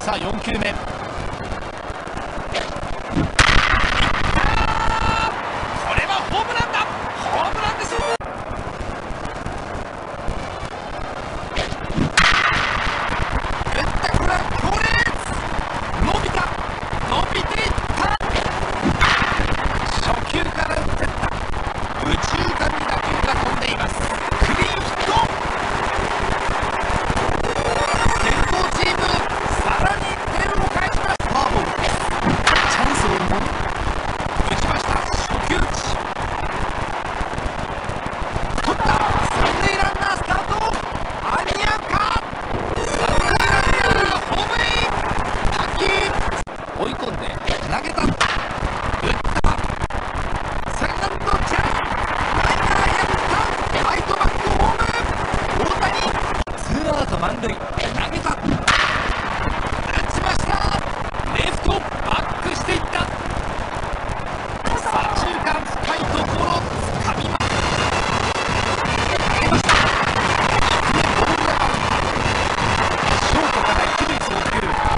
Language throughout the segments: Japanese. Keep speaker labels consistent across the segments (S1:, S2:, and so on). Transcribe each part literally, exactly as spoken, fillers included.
S1: さあよんきゅうめ、これはホームランだ。ホームランです。打ったこれは強烈。伸びた伸びていった。初球から打っていった。右中間に打球が飛んでいます。クリーンヒット。先頭チームさらにいってんを返しました。フォアボールです。チャンスをも打ちました。初球打ち取った。三塁ランナースタート。間に合うか。三塁ランナーがホームイン。タッキー追い込んで投げた。打ったセカンドチャンス。ライナーやった。ライトバックホーム。大谷ツーアウト満塁。投げた。打ちました。レフトバックしていった。左中間深いところつかみます。投げました。低めボールがショートから一塁送球。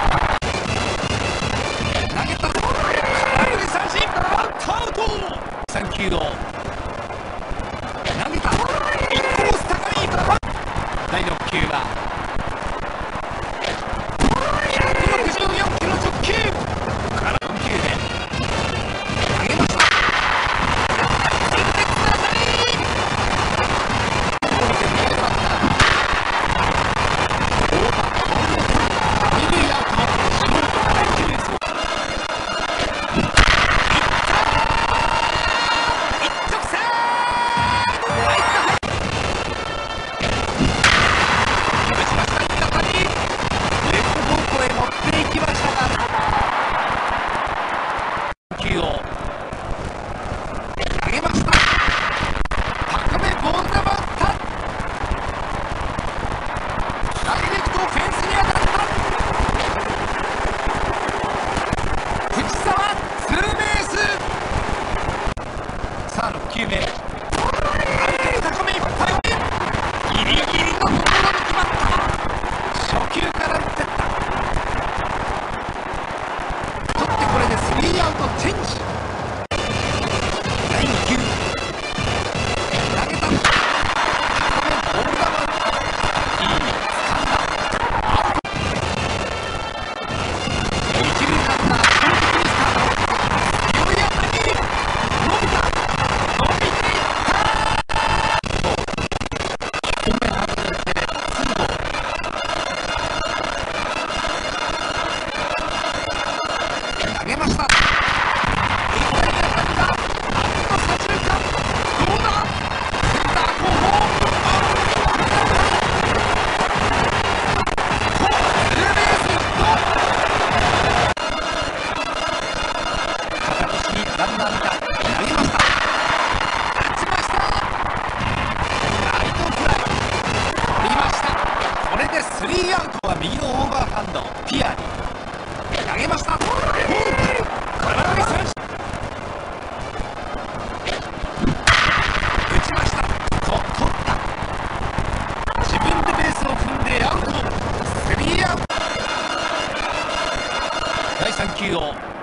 S1: 投げた。空振り三振。バットアウト。さん球を投げた。インコース高い。だいろっ球はひゃくろくじゅうよんキロ直球からよん球で投げました。痛烈な当たり。これで右バッターオーバーボールを取り二塁アウト。ショートから一塁送球。いった一直線。入った入った。打ちました。いい当たり。レフト方向へ持っていきましたが球を投げました。高めボール球打った。ダイレクトフェンスに当たった。藤澤ツーベース。さあろっ球目、ある程度高めいっぱい。ギリギリのところに決まった。初球から打っていった。取ってこれでスリーアウトチェンジ。だいに球投げた。高めボール球いい掴んだ。アウト。一塁ランナー完璧にスタート。強い当たり。伸びた伸びていった。低め外れてツーボール。投げました。いい当たりが当たった。あっと左中間。どうだ。センター後方。あっツーベースヒット。肩越しにランナーが投げました。打ちました。ライトフライ。取りました。これでスリーアウトは右のオーバーハンドピアリ投げました。フォーク空振り三振。打ちました。と取った。自分でベースを踏んでアウト。スリーアウト。だいさん球を